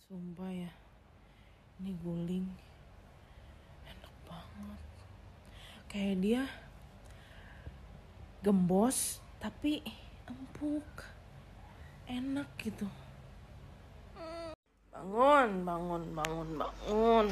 Sumpah ya, ini guling enak banget. Kayak dia gembos tapi empuk, enak gitu. Bangun.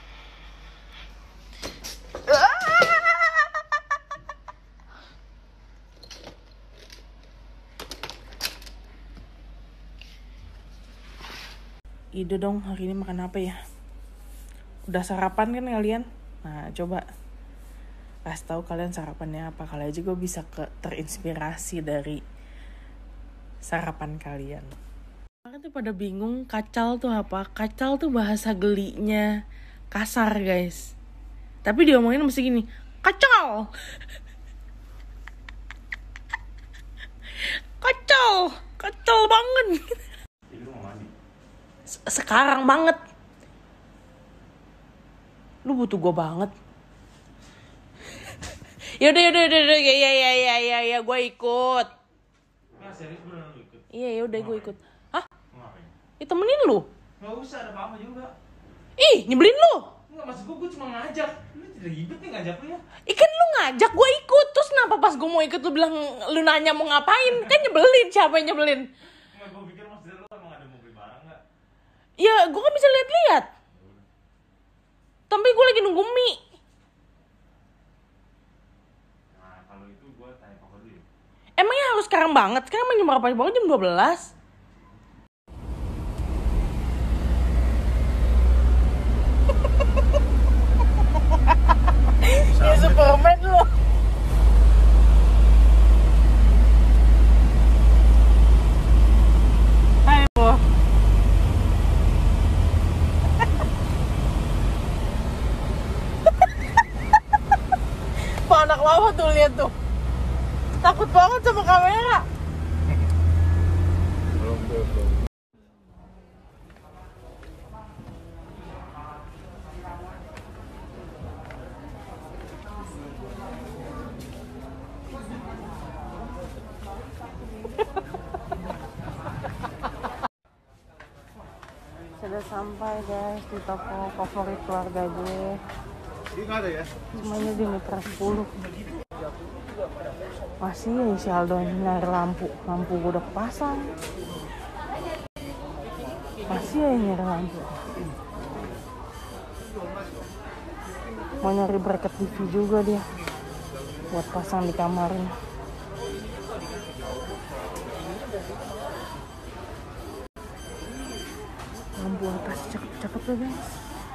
Ide dong, hari ini makan apa ya? Udah sarapan kan kalian? Nah, coba kasih tahu kalian sarapannya apa. Kalian juga bisa terinspirasi dari sarapan kalian. Kalian tuh pada bingung kacal tuh apa? Kacal tuh bahasa gelinya kasar, guys. Tapi diomongin mesti gini, kacal. Kacau banget. Sekarang banget. Lu butuh gue banget. Yaudah, ya, gue ikut. Nah, serius beneran lu ikut? Iya, yaudah gue ikut. Hah? Ngapain? Temenin lu? Gak usah, ada mama juga. Ih, nyebelin lu. Enggak, maksud gue cuma ngajak. Lu tidak ribet nih ngajak lu ya. Ikan lu ngajak gue ikut. Terus kenapa pas gue mau ikut lu bilang, lu nanya mau ngapain? Kan nyebelin, siapa yang nyebelin? Enggak, gue pikir maksudnya lu emang ada mau beli barang gak? Ya, gue kan bisa lihat-lihat. Tapi gue lagi nunggu mie. Nah, kalau itu gue tanya papa dulu ya. Emangnya harus sekarang banget? Sekarang jam berapa banget? Jam 12. Ya Superman lu. Hai, Bo. Pak anak mama tuh lihat tuh. Takut banget sama kamera. Belum. Sudah sampai guys di toko favorit keluarga gue. Ini nggak ada ya? Semuanya di Mitra 10. Masih ya si Aldo nyari lampu. Lampu gue udah pasang. Masih ya nyari lampu. Mau nyari bracket TV juga dia. Buat pasang di kamarnya. Lampu atas cakep-cakep ya guys.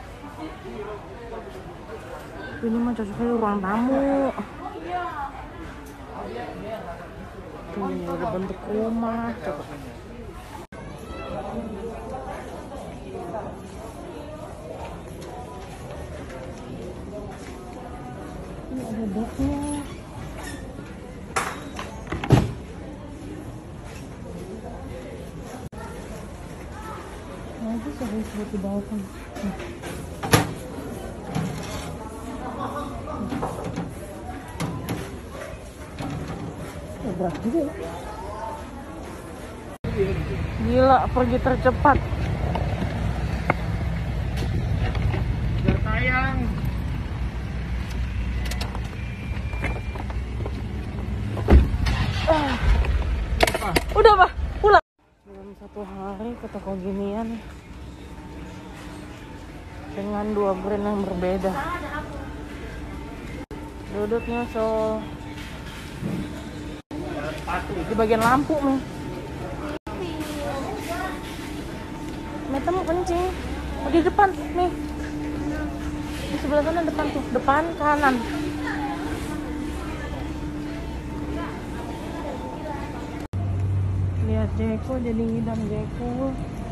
Ini mah cocoknya di ruang tamu. Tuh ada bentuk rumah. Cakep. Ini ada boxnya. Nah itu serius buat di bawah kan. Berat juga ya. Gila, pergi tercepat. Biar tayang. Udah Pak, pulang. Dalam satu hari ke toko ginian dengan 2 brand yang berbeda. Duduknya so di bagian lampu nih. Meta mau kencing. Oh, di depan nih. Di sebelah sana depan tuh, depan kanan. Lihat Jeko jadi ngidam Jeko.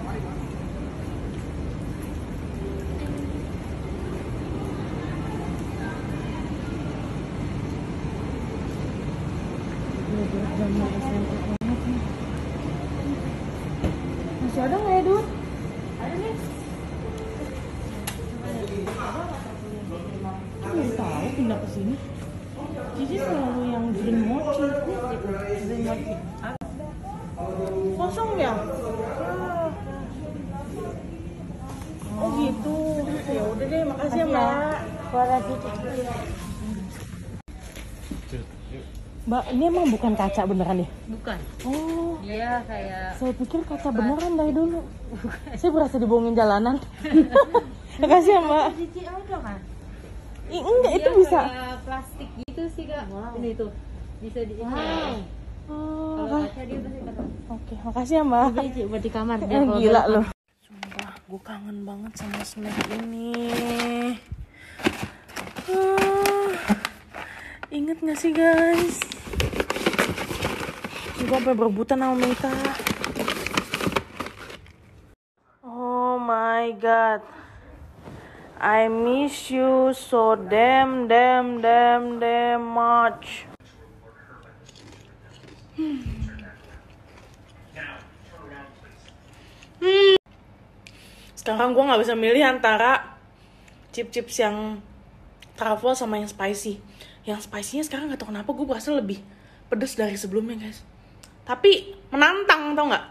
Masih ada nggak ya, Dut? Ada nih. Aku baru tahu pindah ke sini. Cici selalu yang drink mochi. Drink mochi. Kosong ya? deh, makasih ya Mbak. Suara gitu. Mbak, ini emang bukan kaca beneran ya? Bukan. Oh, Dia kayak saya pikir kaca beneran dari dulu. Saya berasa dibohongin jalanan. Makasih ya Mbak. Cici ada kan? Enggak, Dia itu bisa. kayak plastik gitu sih Kak. Ini tuh. Bisa di ini. Oh, Kalau kaca dia pasti keren. oke, makasih ya Mbak. Oke, Ci, buat di kamar. Dia kalau Gila belum- loh. Sumpah, gue kangen banget sama snack ini. Ingat gak sih guys? Gue sampai berebutan sama Mita. Oh my god, I miss you so damn much. Sekarang gue nggak bisa milih antara chips yang truffle sama yang spicy. Yang spicy-nya sekarang nggak tahu kenapa gue berasa lebih pedes dari sebelumnya guys. Tapi menantang, tau nggak?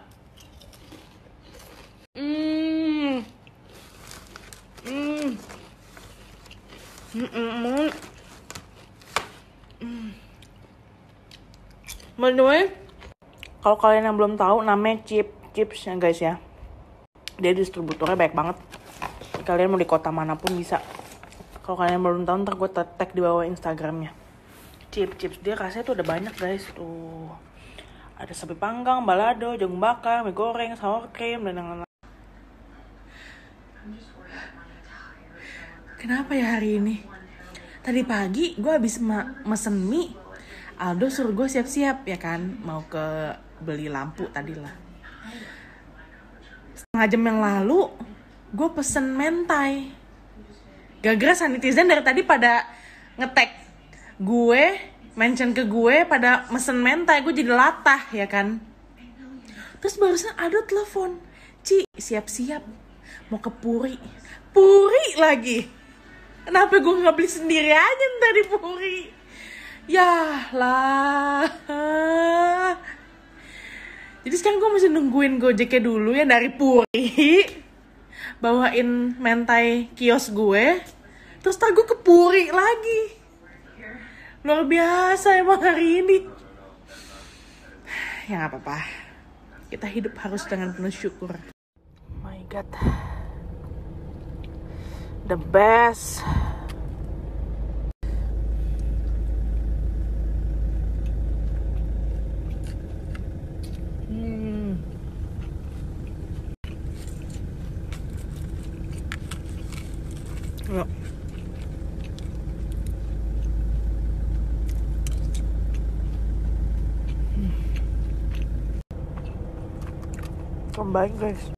By the way, kalau kalian yang belum tahu, namanya chips ya guys ya. Dia distributornya baik banget. Kalian mau di kota manapun bisa. Kalau kalian belum tahu, ntar gue tag di bawah Instagramnya. Chips dia rasanya tuh ada banyak guys. Tuh ada sapi panggang, balado, jagung bakar, mie goreng, sour cream, dan lain-lain. Kenapa ya hari ini? Tadi pagi gue habis mesen mie. Aldo suruh gue siap-siap ya kan, mau ke beli lampu tadilah. Setengah jam yang lalu gue pesen mentai. Gara-gara netizen dari tadi pada nge-tag gue, mention ke gue pada mesen mentai, gue jadi latah ya kan. Terus barusan Aldo telepon, Ci siap-siap mau ke Puri lagi. Kenapa gue nggak beli sendiri aja ntar di Puri? Ya lah. Jadi sekarang gue mesti nungguin Gojeknya dulu ya dari Puri, bawain mentai kios gue, terus ntar gue ke Puri lagi. Luar biasa emang hari ini. Ya gak apa-apa, kita hidup harus dengan penuh syukur. Oh my god, the best. Yuk. Cobain guys.